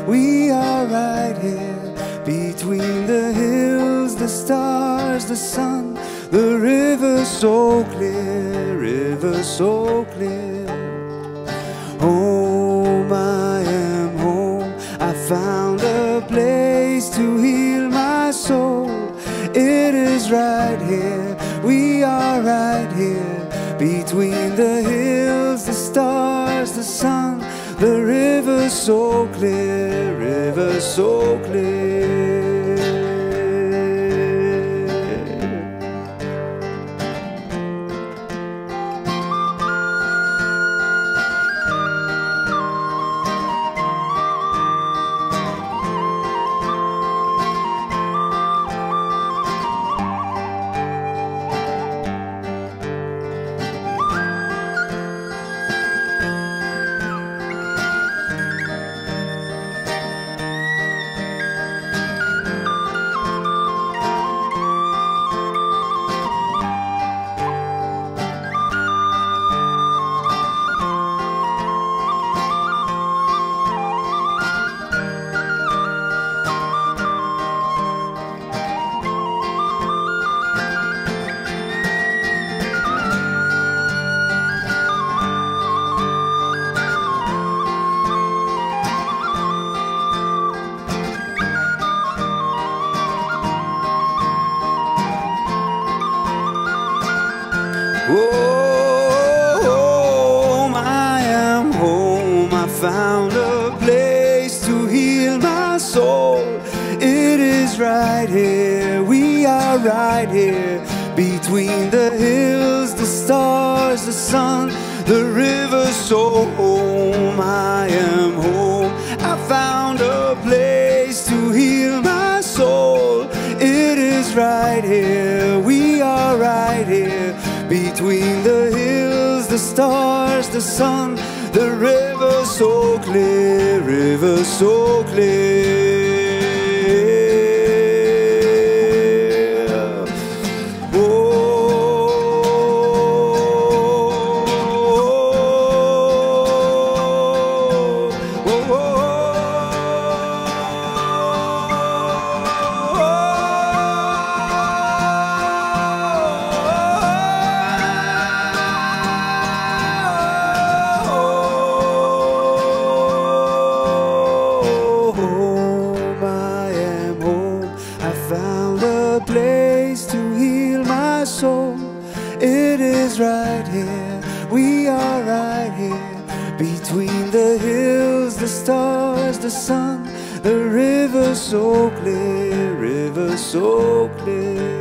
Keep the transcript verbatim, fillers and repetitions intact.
We are right here between the hills, the stars, the sun, the river so clear, river so clear. Home, I am home. I found a place to heal my soul. It is right here, we are right here between the hills, the stars, the sun, the river so clear, river so clear. Oh, home, I am home. I found a place to heal my soul. It is right here, we are right here between the hills, the stars, the sun, the river so home. I am home. I found a place to heal my soul. It is right here, we are right here between the hills, the stars, the sun, the river so clear, river so clear. Right here, we are right here between the hills, the stars, the sun, the river so clear, river so clear.